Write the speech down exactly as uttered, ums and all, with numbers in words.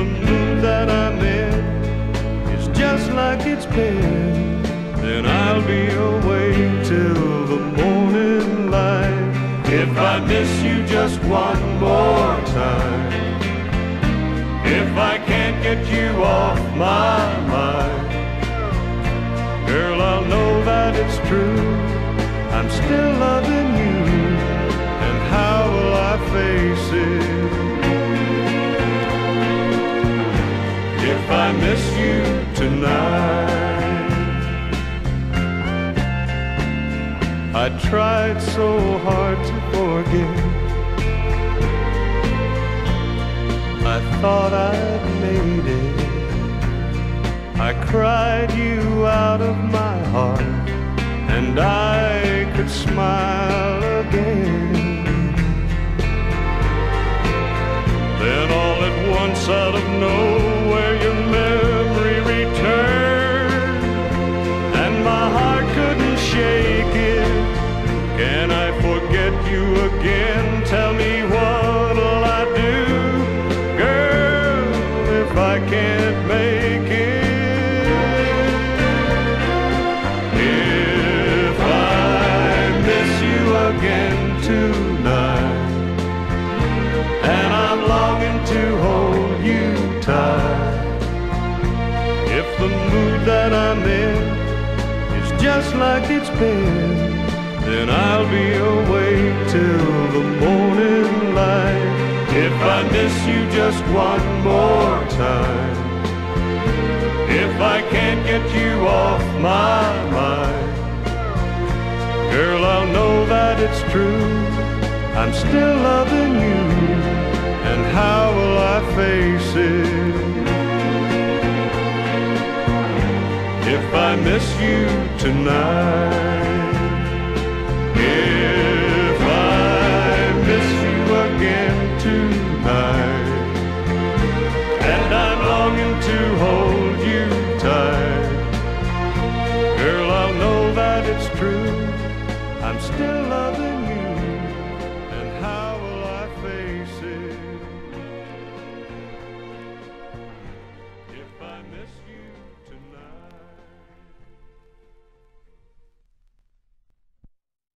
the mood that I'm in is just like it's been, then I'll be away till the morning light. If I miss you just one more time, if I can't get you off my mind, girl, I'll know that it's true, I'm still loving you, and how will I face it if I miss you tonight? I tried so hard to forget, I thought I'd made it. I cried you out of my heart, and I could smile again. Then all at once, out of nowhere, your memory returned, and my heart couldn't shake it. Can I forget you again? Tell me, what'll I do, girl, if I can't make it? If I miss you again tonight, and I'm longing to hold you tight, if the mood that I'm in is just like it's been, then I'll be awake till the morning light. If I miss you just one more time, if I can't get you off my mind, girl, I'll know that it's true, I'm still loving you, and how will I face it if I miss you tonight? If I miss you again tonight,